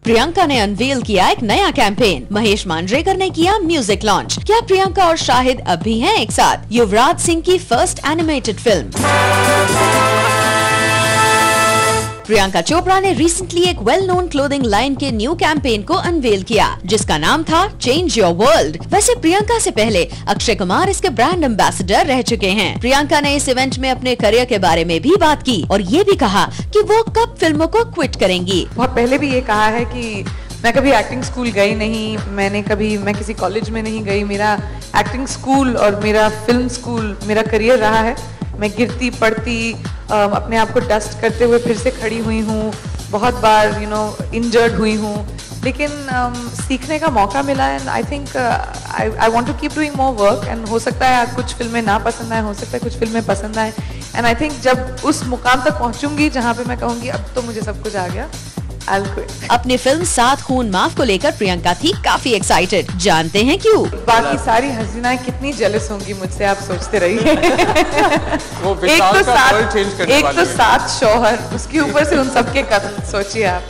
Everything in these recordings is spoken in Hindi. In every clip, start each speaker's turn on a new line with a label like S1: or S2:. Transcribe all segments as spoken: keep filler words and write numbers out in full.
S1: प्रियंका ने अनवील किया एक नया कैंपेन। महेश मांजरेकर ने किया म्यूजिक लॉन्च। क्या प्रियंका और शाहिद अब भी हैं एक साथ? युवराज सिंह की first animated film. Priyanka Chopra ने रिसेंटली एक वेल नोन क्लोथिंग लाइन के न्यू कैंपेन को अनवेल किया, जिसका नाम था चेंज योर वर्ल्ड। वैसे प्रियंका से पहले अक्षय कुमार इसके ब्रांड एम्बेसडर रह चुके हैं। प्रियंका ने इस इवेंट में अपने करियर के बारे में भी बात की और ये भी कहा कि वो कब फिल्मों को क्विट करेंगी।
S2: बहुत पहले भी ये कहा है कि मैं कभी एक्टिंग स्कूल गई नहीं, मैंने कभी मैं किसी कॉलेज में नहीं गई। मेरा एक्टिंग स्कूल और मेरा फिल्म स्कूल मेरा करियर रहा है। मैं गिरती पड़ती अपने आप को डस्ट करते हुए फिर से खड़ी हुई हूँ, बहुत बार यू नो इंजर्ड हुई हूँ, लेकिन um, सीखने का मौका मिला। And I think I I want to keep doing more work. And हो सकता है आज कुछ फिल्में ना पसंद आए, हो सकता है कुछ फिल्में पसंद आए। एंड आई थिंक जब उस मुकाम तक पहुँचूंगी जहाँ पे मैं कहूँगी अब तो मुझे सब कुछ आ गया,
S1: अपनी फिल्म सात खून माफ को लेकर प्रियंका थी काफी एक्साइटेड। जानते हैं क्यों?
S2: बाकी सारी हसीनाएं कितनी जेलस होंगी मुझसे, आप सोचते रहिए। एक तो सात एक तो सात शौहर, उसके ऊपर से उन सबके कत्ल, सोचिए आप।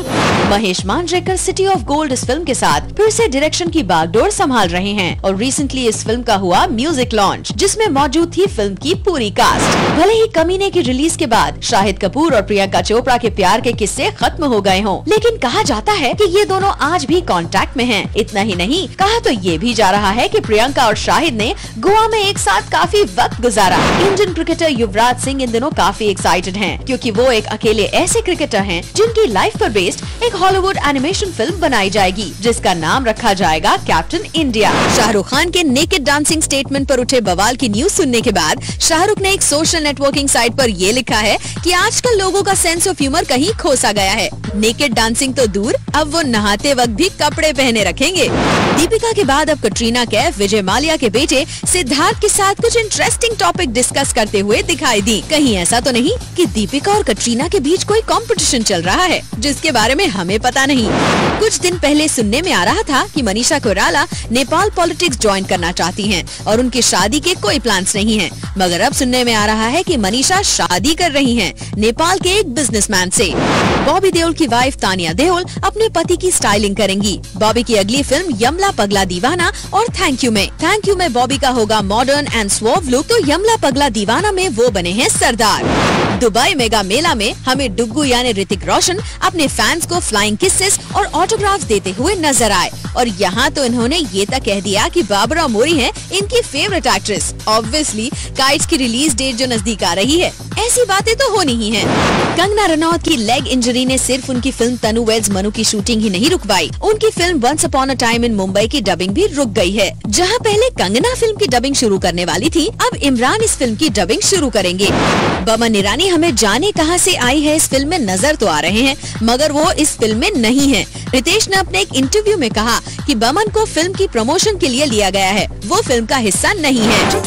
S1: Mahesh Manjrekar city of gold इस फिल्म के साथ फिर से डायरेक्शन की बागडोर संभाल रहे हैं और रिसेंटली इस फिल्म का हुआ म्यूजिक लॉन्च, जिसमें मौजूद थी फिल्म की पूरी कास्ट। भले ही कमीने की रिलीज के बाद शाहिद कपूर और प्रियंका चोपड़ा के प्यार के किस्से खत्म हो गए हों, लेकिन कहा जाता है कि ये दोनों आज भी कांटेक्ट में हैं। इतना ही नहीं, कहा तो ये भी जा रहा है कि प्रियंका और शाहिद ने गोवा में एक साथ काफी वक्त गुजारा। इंडियन क्रिकेटर युवराज सिंह इन दिनों काफी एक्साइटेड हैं, क्योंकि वो एक अकेले ऐसे क्रिकेटर हैं जिनकी लाइफ पर बेस्ड एक हॉलीवुड एनिमेशन फिल्म बनाई जाएगी, जिसका नाम रखा जाएगा कैप्टन इंडिया। शाहरुख खान के नेकेड डांसिंग स्टेटमेंट पर उठे बवाल की न्यूज सुनने के बाद शाहरुख ने एक सोशल नेटवर्किंग साइट पर ये लिखा है कि आजकल लोगों का सेंस ऑफ ह्यूमर कहीं खोसा गया है। नेकेड डांसिंग तो दूर, अब वो नहाते वक्त भी कपड़े पहने रखेंगे। दीपिका के बाद अब कटरीना कैफ विजय माल्या के बेटे सिद्धार्थ के साथ कुछ इंटरेस्टिंग टॉपिक डिस्कस करते हुए दिखाई दी। कहीं ऐसा तो नहीं कि दीपिका और कटरीना के बीच कोई कंपटीशन चल रहा है जिसके बारे में हमें पता नहीं। कुछ दिन पहले सुनने में आ रहा था कि मनीषा कोइराला नेपाल पॉलिटिक्स ज्वाइन करना चाहती हैं और उनकी शादी के कोई प्लान्स नहीं हैं। मगर अब सुनने में आ रहा है कि मनीषा शादी कर रही हैं नेपाल के एक बिजनेसमैन से। बॉबी देओल की वाइफ तानिया देओल अपने पति की स्टाइलिंग करेंगी। बॉबी की अगली फिल्म यमला पगला दीवाना और थैंक यू में थैंक यू में बॉबी का होगा मॉडर्न एंड स्वॉव लुक, तो यमला पगला दीवाना में वो बने हैं सरदार। दुबई मेगा मेला में हमें डुग्गू यानी ऋतिक रोशन अपने फैंस को फ्लाइंग किसेस और ऑटोग्राफ्स देते हुए नजर आए और यहाँ तो इन्होंने ये तक कह दिया कि बाबरा मोरी हैं इनकी फेवरेट एक्ट्रेस। ऑब्वियसली काइट्स की रिलीज डेट जो नजदीक आ रही है, ऐसी बातें तो होनी ही हैं। कंगना रनौत की लेग इंजरी ने सिर्फ उनकी फिल्म तनु वेड्स मनु की शूटिंग ही नहीं रुकवाई, उनकी film once upon a time in Mumbai की डबिंग भी रुक गई है। जहाँ पहले कंगना फिल्म की डबिंग शुरू करने वाली थी, अब इमरान इस फिल्म की डबिंग शुरू करेंगे। बमन ईरानी हमें जाने कहां से आई है इस फिल्म में नजर तो आ रहे हैं, मगर वो इस फिल्म में नहीं है। रितेश ने अपने एक इंटरव्यू में कहा कि बमन को फिल्म की प्रमोशन के लिए लिया गया है, वो फिल्म का हिस्सा नहीं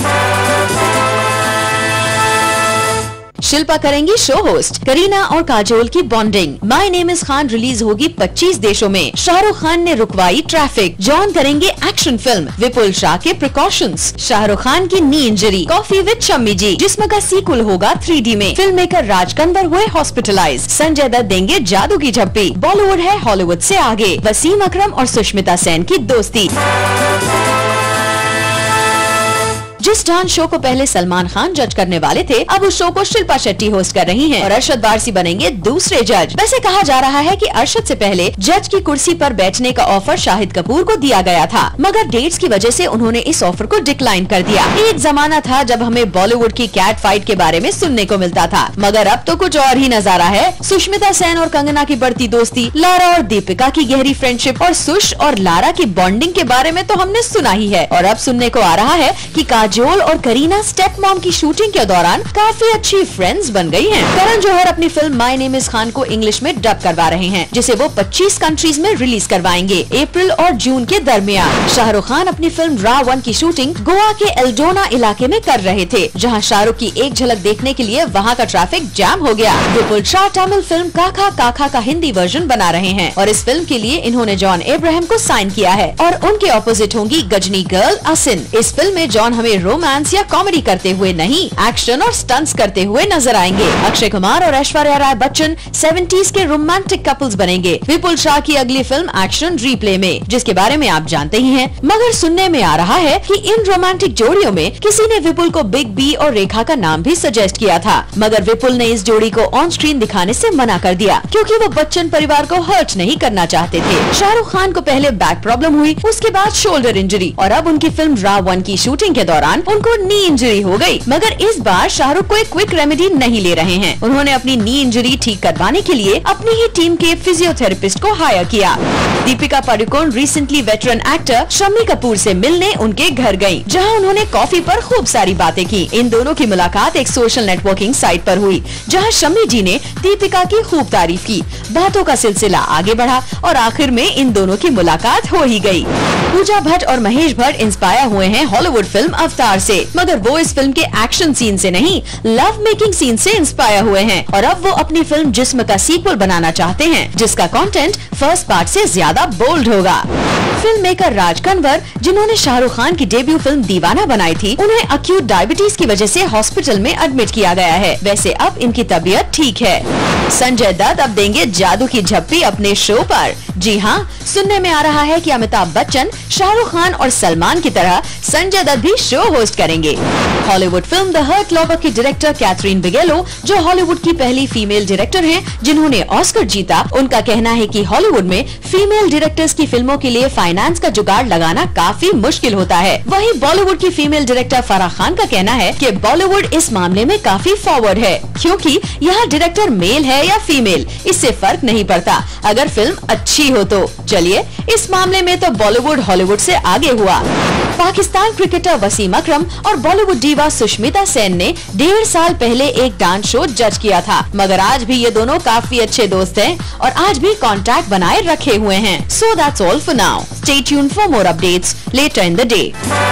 S1: है। शिल्पा करेंगी शो होस्ट, करीना और काजोल की bonding. My name is Khan release होगी पच्चीस देशों में। शाहरुख खान ने रुकवाई ट्रैफिक। जॉन करेंगे एक्शन फिल्म। विपुल शाह के प्रिकॉशंस। शाहरुख खान की knee injury. Coffee with Shammi ji जिसमें का सीक्वल होगा थ्री डी में। फिल्म मेकर राज कंवर हुए हॉस्पिटलाइज। संजय दत्त देंगे जादू की झप्पी। बॉलीवुड है हॉलीवुड से आगे। वसीम अकरम और सुष्मिता सेन की दोस्ती। जिस डांस शो को पहले सलमान खान जज करने वाले थे, अब उस शो को शिल्पा शेट्टी होस्ट कर रही हैं और अरशद वारसी बनेंगे दूसरे जज। वैसे कहा जा रहा है कि अरशद से पहले जज की कुर्सी पर बैठने का ऑफर शाहिद कपूर को दिया गया था, मगर डेट्स की वजह से उन्होंने इस ऑफर को डिक्लाइन कर दिया। एक जमाना था जब हमें बॉलीवुड की कैट फाइट के बारे में सुनने को मिलता था, मगर अब तो कुछ और ही नजारा है। सुष्मिता सेन और कंगना की बढ़ती दोस्ती, लारा और दीपिका की गहरी फ्रेंडशिप और सुश और लारा की बॉन्डिंग के बारे में तो हमने सुना ही है, और अब सुनने को आ रहा है कि काजोल और करीना स्टेप मॉम की शूटिंग के दौरान काफी अच्छी फ्रेंड्स बन गई हैं। करण जौहर अपनी film my name is Khan को इंग्लिश में डब करवा रहे हैं, जिसे वो पच्चीस कंट्रीज में रिलीज करवाएंगे अप्रैल और जून के दरमियान। शाहरुख खान अपनी फिल्म रा वन की शूटिंग गोवा के एल्डोना इलाके में कर रहे थे, जहां शाहरुख की एक झलक देखने के लिए वहां का ट्रैफिक जैम हो गया। विपुल शाह तमिल फिल्म काका काका का हिंदी वर्जन बना रहे हैं और इस फिल्म के लिए इन्होंने जॉन अब्राहम को साइन किया है और उनके ऑपोजिट होंगी गजनी गर्ल असिन। इस फिल्म में जॉन हमें रोमांस या कॉमेडी करते हुए नहीं, एक्शन और स्टंट्स करते हुए नजर आएंगे। अक्षय कुमार और ऐश्वर्या राय बच्चन सेवेंटीज के रोमांटिक कपल्स बनेंगे विपुल शाह की अगली फिल्म एक्शन रीप्ले में, जिसके बारे में आप जानते ही हैं। मगर सुनने में आ रहा है कि इन रोमांटिक जोड़ियों में किसी ने विपुल को बिग बी और रेखा का नाम भी सजेस्ट किया था, मगर विपुल ने इस जोड़ी को ऑन स्क्रीन दिखाने से मना कर दिया क्योंकि वो बच्चन परिवार को हर्ट नहीं करना चाहते थे। शाहरुख खान को पहले बैक प्रॉब्लम हुई, उसके बाद शोल्डर इंजरी और अब उनकी फिल्म राव वन की शूटिंग के दौरान उनको नी इंजरी हो गई। मगर इस बार शाहरुख कोई क्विक रेमेडी नहीं ले रहे हैं। उन्होंने अपनी नी इंजरी ठीक करवाने के लिए अपनी ही टीम के फिजियोथेरेपिस्ट को हायर किया। Deepika Padukone recently veteran actor Shammi Kapoor से मिलने उनके घर गयी, जहां उन्होंने कॉफी पर खूब सारी बातें की। इन दोनों की मुलाकात एक सोशल नेटवर्किंग साइट पर हुई, जहां शम्मी जी ने दीपिका की खूब तारीफ की। बातों का सिलसिला आगे बढ़ा और आखिर में इन दोनों की मुलाकात हो ही गई। पूजा भट्ट और महेश भट्ट इंस्पायर हुए हैं हॉलीवुड फिल्म अवतार से, मगर वो इस फिल्म के एक्शन सीन से नहीं, लव मेकिंग सीन से इंस्पायर हुए हैं और अब वो अपनी फिल्म जिस्म का सीक्वल बनाना चाहते हैं, जिसका कंटेंट फर्स्ट पार्ट से ज्यादा बोल्ड होगा। फिल्म मेकर राज कंवर, जिन्होंने शाहरुख खान की डेब्यू फिल्म दीवाना बनाई थी, उन्हें अक्यूट डायबिटीज की वजह से हॉस्पिटल में एडमिट किया गया है। वैसे अब इनकी तबीयत ठीक है। संजय दत्त अब देंगे जादू की झप्पी अपने शो पर। जी हाँ, सुनने में आ रहा है कि अमिताभ बच्चन, शाहरुख खान और सलमान की तरह संजय दत्त भी शो होस्ट करेंगे। Hollywood film the hurt locker की डायरेक्टर कैथरीन बिगेलो, जो हॉलीवुड की पहली फीमेल डायरेक्टर हैं जिन्होंने ऑस्कर जीता, उनका कहना है कि हॉलीवुड में फीमेल डायरेक्टर्स की फिल्मों के लिए फाइनेंस का जुगाड़ लगाना काफी मुश्किल होता है। वहीं बॉलीवुड की फीमेल डायरेक्टर फराह खान का कहना है कि बॉलीवुड इस मामले में काफी फॉरवर्ड है, क्योंकि यहाँ डायरेक्टर मेल है या फीमेल इससे फर्क नहीं पड़ता, अगर फिल्म अच्छी हो तो। चलिए, इस मामले में तो बॉलीवुड हॉलीवुड से आगे हुआ। पाकिस्तान क्रिकेटर वसीम अकरम और बॉलीवुड डीवा सुष्मिता सेन ने डेढ़ साल पहले एक डांस शो जज किया था, मगर आज भी ये दोनों काफी अच्छे दोस्त हैं और आज भी कांटेक्ट बनाए रखे हुए हैं। So that's all for now. Stay tuned for more updates later in the day.